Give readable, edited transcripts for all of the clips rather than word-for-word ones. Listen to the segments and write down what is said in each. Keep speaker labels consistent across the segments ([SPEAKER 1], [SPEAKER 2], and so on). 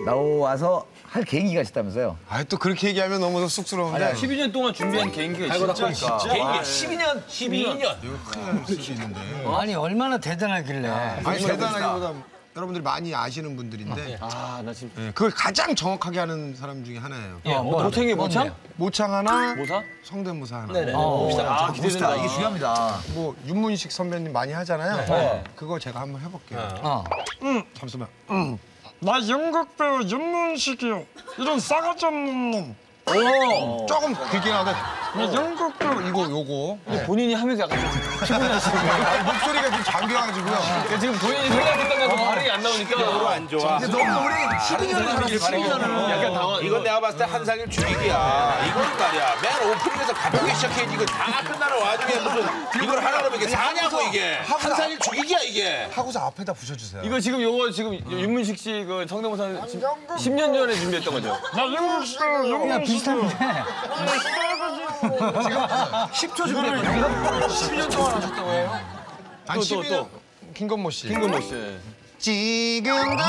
[SPEAKER 1] 나와서 할 개인기가 있었다면서요?
[SPEAKER 2] 아, 또 그렇게 얘기하면 너무 쑥스러운데.
[SPEAKER 3] 12년 동안 준비한 개인기가 있으니까.
[SPEAKER 4] 개인기 12년, 12년.
[SPEAKER 2] 이거 큰일 날 수도 있는데.
[SPEAKER 5] 아니 얼마나 대단하길래.
[SPEAKER 2] 아니, 대단하기보다 여러분들이 많이 아시는 분들인데.
[SPEAKER 3] 나 지금.
[SPEAKER 2] 네, 그걸 가장 정확하게 하는 사람 중에 하나예요.
[SPEAKER 3] 모창이 모창?
[SPEAKER 2] 모창 하나,
[SPEAKER 3] 모사?
[SPEAKER 2] 성대모사 하나.
[SPEAKER 4] 네네.
[SPEAKER 3] 봅시다. 기대된다.
[SPEAKER 1] 이게 중요합니다.
[SPEAKER 2] 뭐 윤문식 선배님 많이 하잖아요. 그거 제가 한번 해볼게요. 잠시만. 나 연극 배우 윤문식이요. 이런 싸가지 없는 놈. 조금 길게 나오는데 나 연극 배우 요거.
[SPEAKER 3] 근데 본인이 하면서 약간 좀 피곤하시는 거예요.
[SPEAKER 2] 아니, 목소리가 좀 잠겨가지고요.
[SPEAKER 3] 지금 본인이 생각했던 거 발음이 안 나오니까.
[SPEAKER 4] 너무 안 좋아.
[SPEAKER 1] 너무 우리 12년을 살았어, 12년을.
[SPEAKER 3] 약간 당황.
[SPEAKER 4] 이건 내가 봤을 때 한상일 죽이기야. 이건 말이야. 맨 오프닝에서 가볍게 시작해야지. 이거 다 끝나는 와중에 무슨 이걸 하라고 이게 사냐고 이게. 한상일 죽이기야 이게.
[SPEAKER 2] 하고서 앞에다 붙여주세요.
[SPEAKER 3] 이거 지금 윤문식 씨 그 성대모사 10년 전에 준비했던 거죠?
[SPEAKER 2] 나 연극 배우
[SPEAKER 5] 야 비슷한데.
[SPEAKER 1] 10초 준비했거든요.
[SPEAKER 3] 10년 동안 하셨다고 해요?
[SPEAKER 2] 아니, 12년. 김건모 씨.
[SPEAKER 3] 김건모 씨.
[SPEAKER 2] 지금도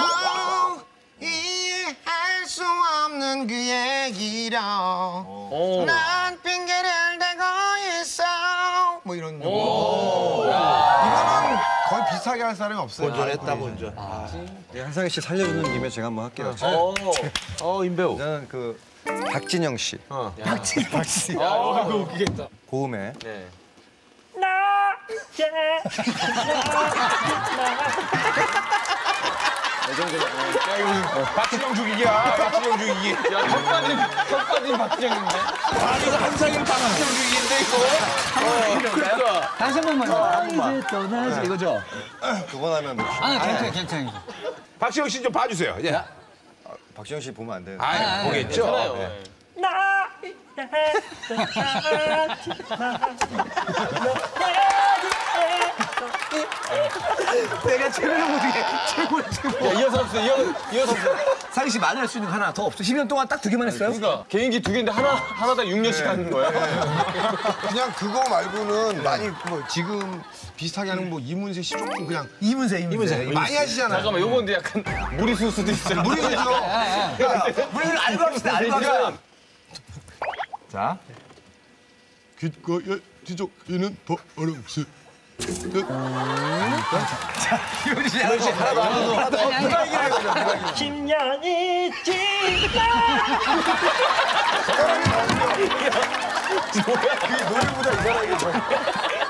[SPEAKER 2] 이해할 수 없는 그 얘기로 난 핑계를 대고 있어. 뭐 이런 거. 이거는 거의 비슷하게 할 사람이 없어요.
[SPEAKER 4] 본전했다 본전.
[SPEAKER 6] 네, 한상희 씨 살려주는 김에 제가 한번 할게요.
[SPEAKER 4] 임배우.
[SPEAKER 6] 저는 그 박진영 씨
[SPEAKER 1] 박씨.
[SPEAKER 3] 야, 이거 웃기겠다.
[SPEAKER 6] 고음에
[SPEAKER 3] 네.
[SPEAKER 4] 박진영 죽이기야. 박진영 죽이기.
[SPEAKER 3] 야, 턱 빠진 박진영인데?
[SPEAKER 4] 아니 이거 한상일 박진영 죽이기인데 이거. 그러니까.
[SPEAKER 5] 다시 한 번만. 이제 떠나지 이거죠?
[SPEAKER 6] 두 번 하면 뭐
[SPEAKER 5] 아 괜찮아.
[SPEAKER 4] 박진영 씨 좀 봐주세요. 예.
[SPEAKER 6] 박진영 씨 보면 안 돼요.
[SPEAKER 4] 보겠죠.
[SPEAKER 3] 괜찮아요.
[SPEAKER 1] 내가 최고의 무대 최고.
[SPEAKER 3] 야, 이어서 합시다. 이어서 합시다.
[SPEAKER 1] 상희 씨 많이 할 수 있는 거 하나 더 없어. 10년 동안 딱 2개만 했어요?
[SPEAKER 3] 그러니까 개인기 2개인데 하나당 6년씩 하는 거예요.
[SPEAKER 2] 그냥 그거 말고는 많이 뭐 지금 비슷하게 하는 뭐 이문세 씨 조금 그냥
[SPEAKER 1] 이문세.
[SPEAKER 2] 많이 하시잖아요.
[SPEAKER 3] 잠깐만, 요건 근데 약간 무리수일 수도 있어요.
[SPEAKER 2] 무리수죠.
[SPEAKER 1] 우리는 알고 합시다. 알고 합시다. 자.
[SPEAKER 2] 귓가에 뒤적이는 버릇이.
[SPEAKER 1] 이효리 씨 하나도 안 하고.
[SPEAKER 7] 10년이 지나
[SPEAKER 2] 노래보다 이 사람이